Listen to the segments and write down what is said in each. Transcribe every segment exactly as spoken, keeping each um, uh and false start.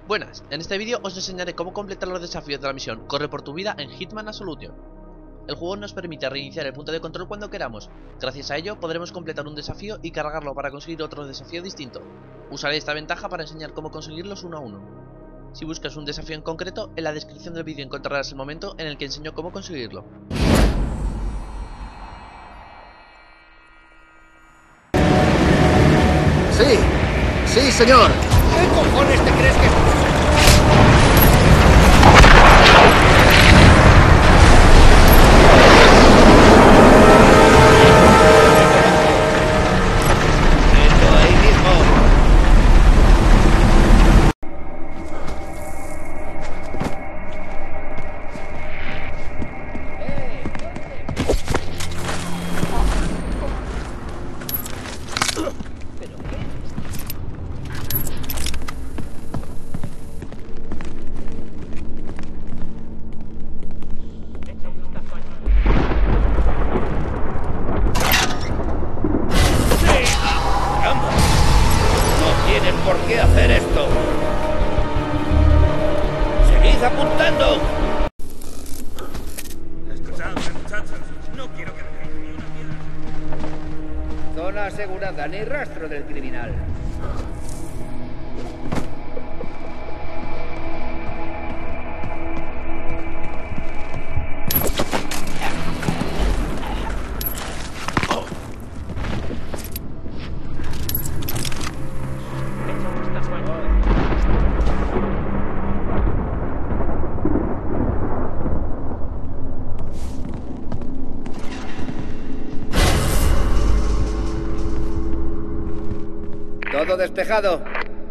Buenas, en este vídeo os enseñaré cómo completar los desafíos de la misión Corre por tu vida en Hitman Absolution. El juego nos permite reiniciar el punto de control cuando queramos. Gracias a ello podremos completar un desafío y cargarlo para conseguir otro desafío distinto. Usaré esta ventaja para enseñar cómo conseguirlos uno a uno. Si buscas un desafío en concreto, en la descripción del vídeo encontrarás el momento en el que enseño cómo conseguirlo. ¡Sí! ¡Sí, señor! ¿Qué cojones te crees que...? ¡Esto ahí mismo! ¿Por qué hacer esto? ¡Seguid apuntando! Escuchadme, muchachos. No quiero que me caiga ni una piedra. Zona asegurada, ni rastro del criminal. Todo despejado.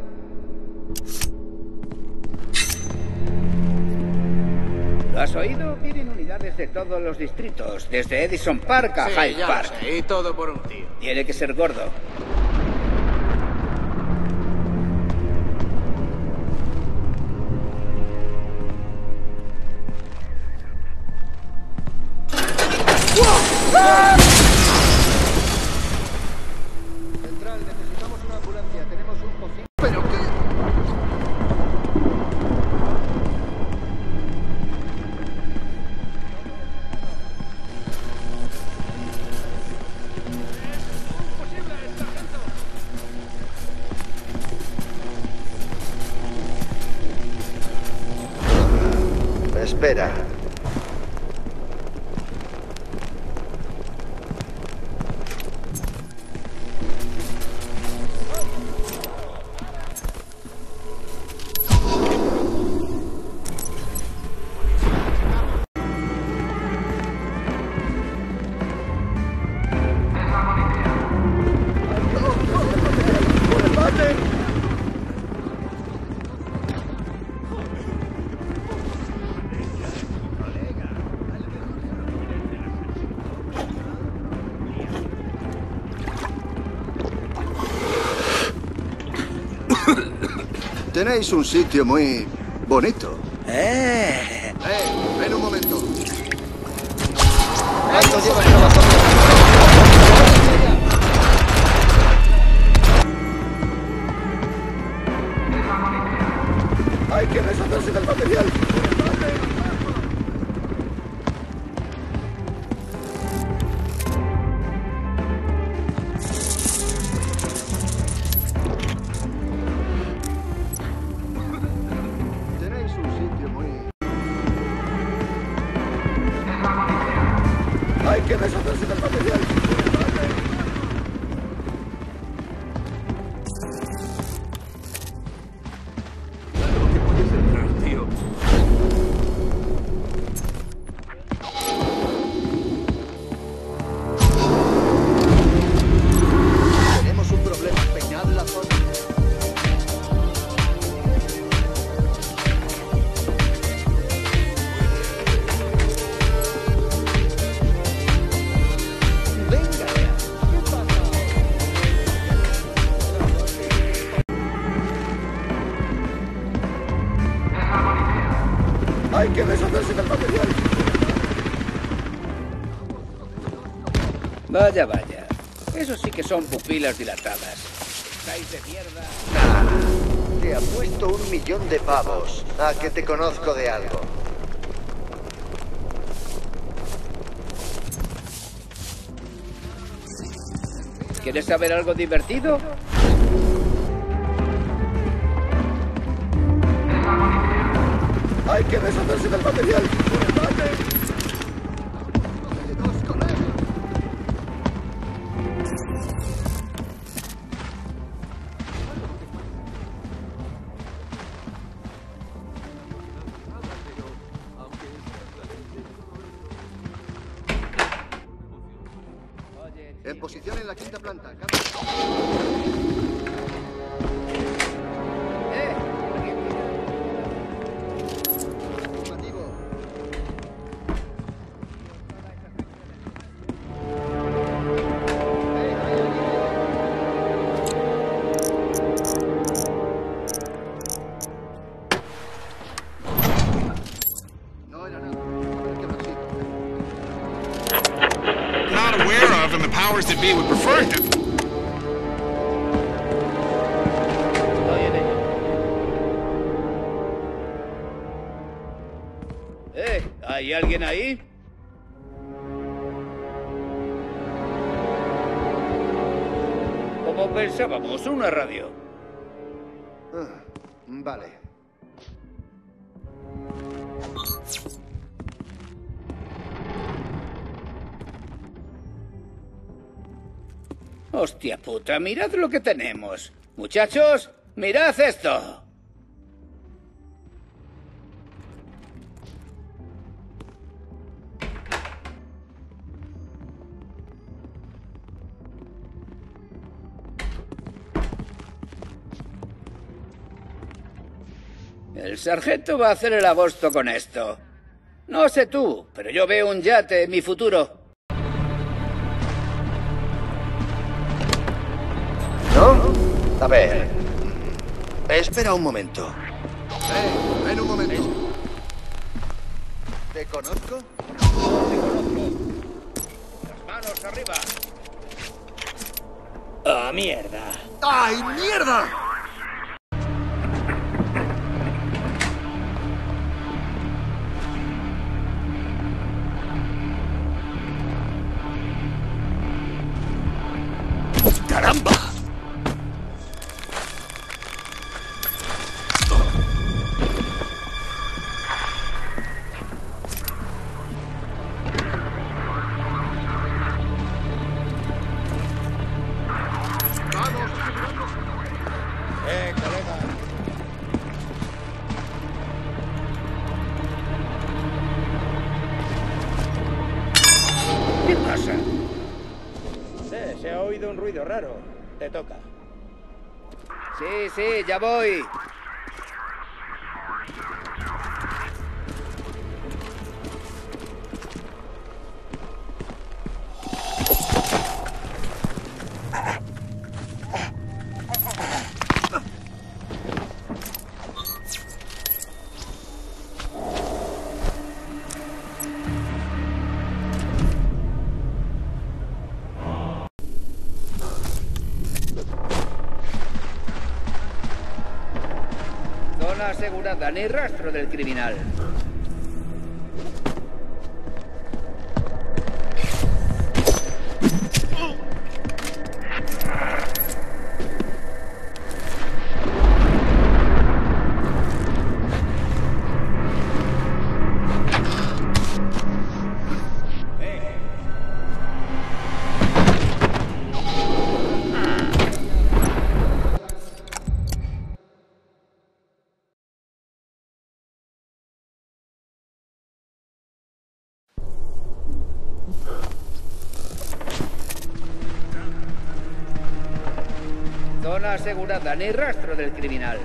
¿Lo has oído? Vienen unidades de todos los distritos, desde Edison Park a Sí, Hyde ya Park. lo sé, y todo por un tío. Tiene que ser gordo. Central, necesitamos una ambulancia. Tenemos un posible... ¿Pero qué? Espera. Tenéis un sitio muy bonito. ¡Eh! Eh, ven un momento. ¿Cuánto llevas trabajando? Hay que deshacerse del material. Tenéis un sitio muy... Hay que deshacerse del material. Claro que puedes entrar, tío. Tenemos un problema. Peñad la zona. Venga ya. ¿Qué pasa? Hay que deshacerse del material. Vaya, vaya. Eso sí que son pupilas dilatadas. ¿Estáis de mierda? Te apuesto un millón de pavos a que te conozco de algo. ¿Quieres saber algo divertido? ¡Hay que deshacerse del material! En posición en la quinta planta. ¡Eh! Afirmativo. No era nada. Not aware of, and the powers that be would prefer it. Estoy en ello. Eh, ¿hay alguien ahí? Como pensábamos, una radio. Ah, vale. Hostia puta, mirad lo que tenemos. Muchachos, mirad esto. El sargento va a hacer el agosto con esto. No sé tú, pero yo veo un yate en mi futuro. ¿No? A ver. Espera un momento. Eh, ven un momento. ¿Te conozco? Las manos arriba. ¡Ah, mierda! ¡Ay, mierda! ¡Caramba! Eh, colega. ¿Qué pasa? Eh, se ha oído un ruido raro. Te toca. Sí, sí, ya voy. Zona asegurada, ni rastro del criminal. Zona asegurada, ni rastro del criminal.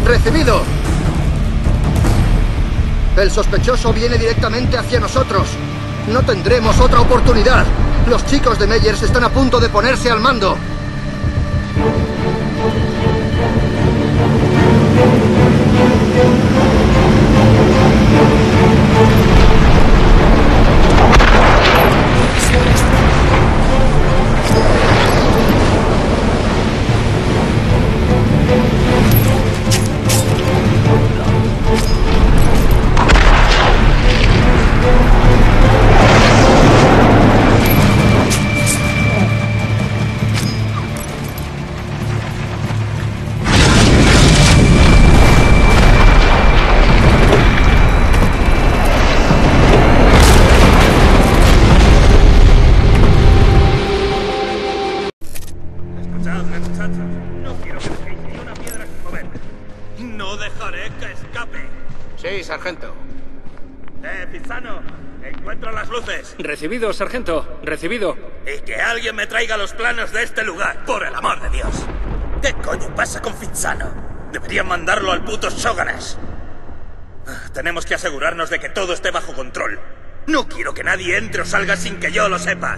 ¡Recibido! El sospechoso viene directamente hacia nosotros. No tendremos otra oportunidad. Los chicos de Meyers están a punto de ponerse al mando. Escuchadme, muchachos. No quiero que dejéis ni una piedra sin moverme. No dejaré que escape. Sí, sargento. Eh, Fizzano, encuentro las luces. Recibido, sargento. Recibido. Y que alguien me traiga los planos de este lugar, por el amor de Dios. ¿Qué coño pasa con Fizzano? Deberían mandarlo al puto Shoguness. Tenemos que asegurarnos de que todo esté bajo control. No quiero que nadie entre o salga sin que yo lo sepa.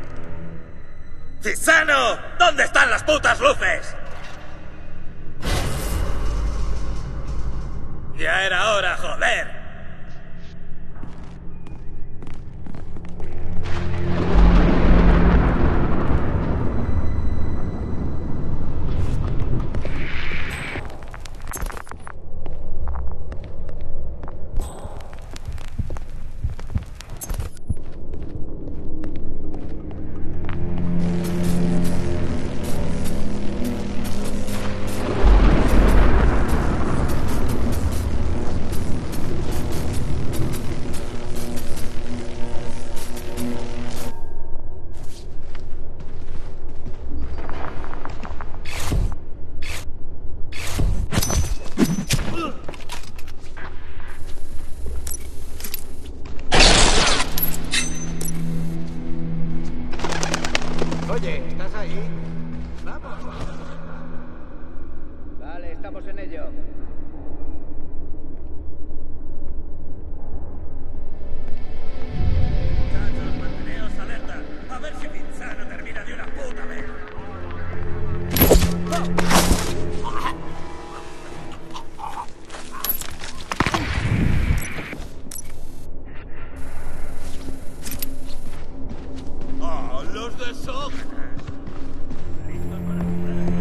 ¡Fizzano! ¿Dónde están las putas luces? Ya era hora, joder. Oye, ¿estás ahí? Vamos. Vale, estamos en ello. Muchachos, manteneos alerta. A ver si Fizzano termina de una puta vez. ¡Oh, los desógenes! ¿Listos para jugar?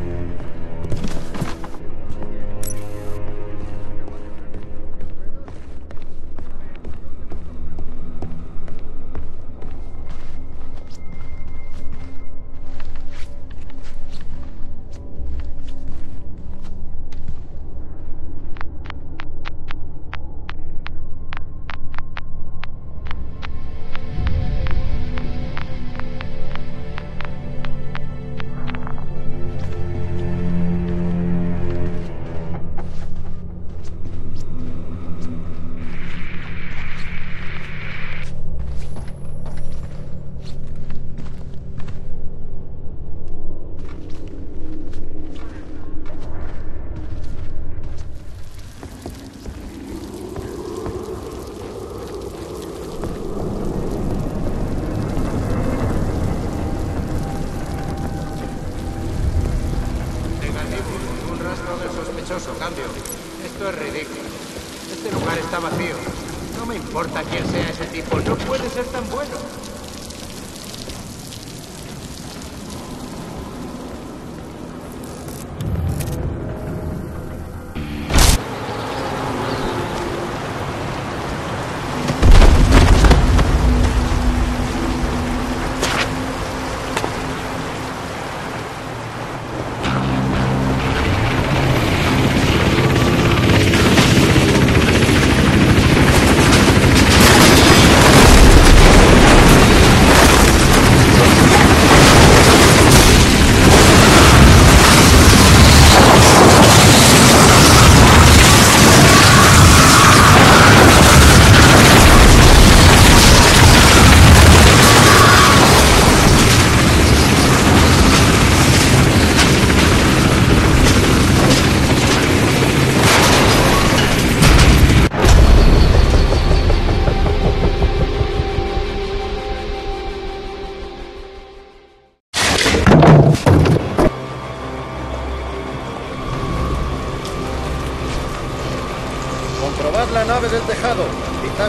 Negativo, un rastro del sospechoso, cambio. Esto es ridículo. Este lugar está vacío. No me importa quién sea ese tipo, no puede ser tan bueno.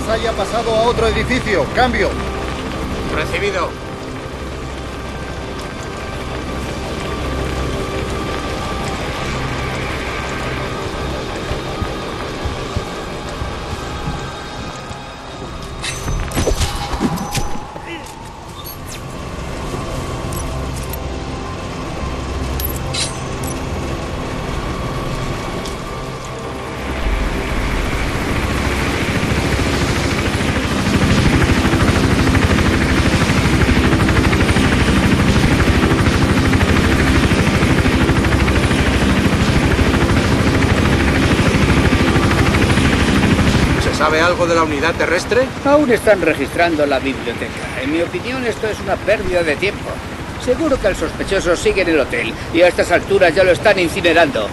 quizás haya pasado a otro edificio. Cambio. Recibido. ¿Sabe algo de la unidad terrestre? Aún están registrando la biblioteca. En mi opinión, esto es una pérdida de tiempo. Seguro que el sospechoso sigue en el hotel y a estas alturas ya lo están incinerando.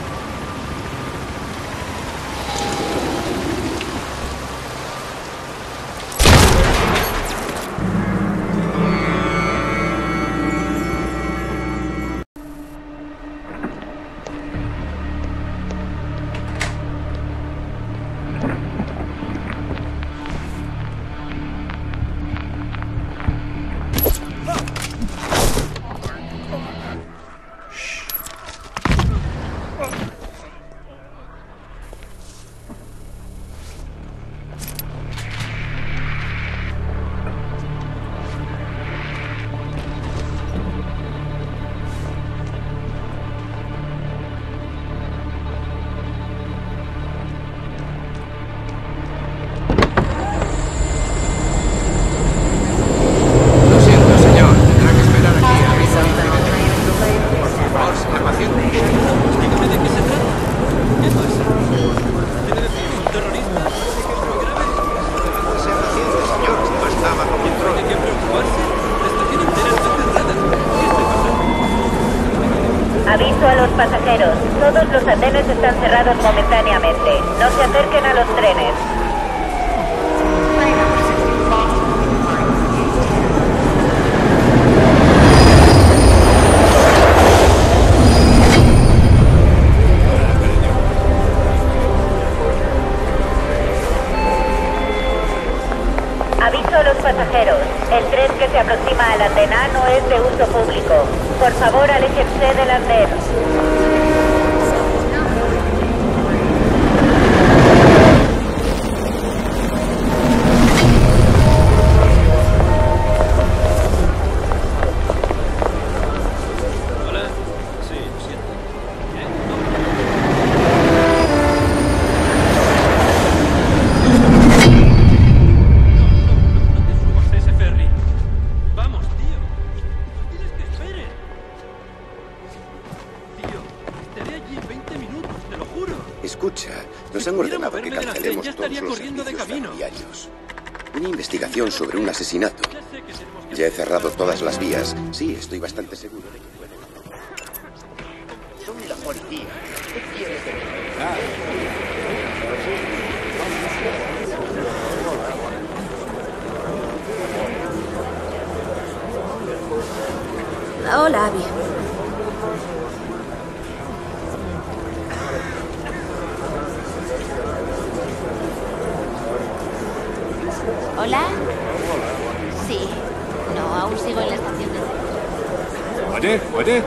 Aviso a los pasajeros. Todos los andenes están cerrados momentáneamente. No se acerquen a los trenes. Aviso a los pasajeros. El tren que se aproxima al andén A no es de uso público. Por favor, aléjense del andén. Escucha, nos han ordenado que cancelemos todos los servicios ferroviarios. Una investigación sobre un asesinato. Ya he cerrado todas las vías. Sí, estoy bastante seguro de que pueden... Son la policía. ¿Qué quieres de mí? Hola, Abby. ¿Hola? Sí. No, aún sigo en la estación de tren. Oye, oye.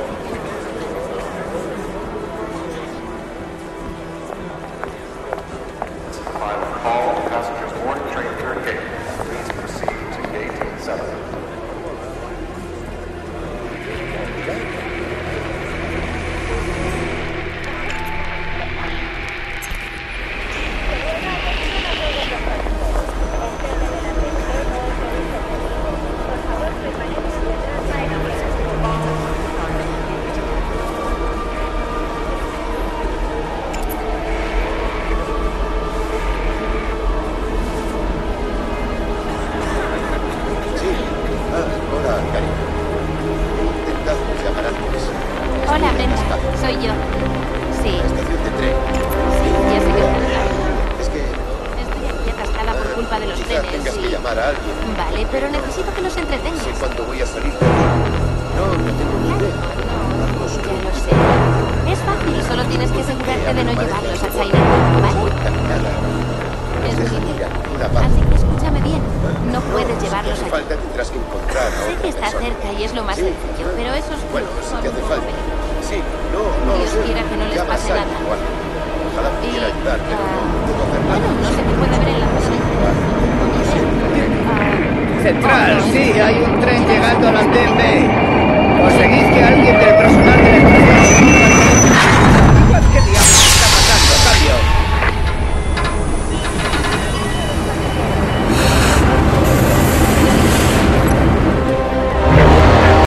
Hola, Brenda. Soy yo. Sí. Estación de tren. Sí, ya sé que es verdad. Es que... Estoy aquí atascada por culpa de los quizá trenes tengas y... que llamar a alguien. Vale, pero necesito que los entretengas. Sé cuándo voy a salir de aquí. No, no tengo ni idea. Ya lo sé. Es fácil, solo tienes que asegurarte de no llevarlos al Sailor, ¿vale? Caminada. Es muy Mira, bien. una una parte. Así que escúchame bien. No puedes Si llevarlos te hace allí. falta tendrás que encontrar a Sé otra que está persona. cerca y es lo más Sí. sencillo, pero esos Bueno, clubs si son te un hace poco falta. peligrosos. Sí, no, no lo Dios sé. quiera que no les Ya pase habrá nada. igual. Ojalá Y, pudiera ayudar, pero no ah, puedo hacer nada. Bueno, no sé qué puede haber en la zona. Central, sí, hay un tren llegando al andén B. Conseguid que alguien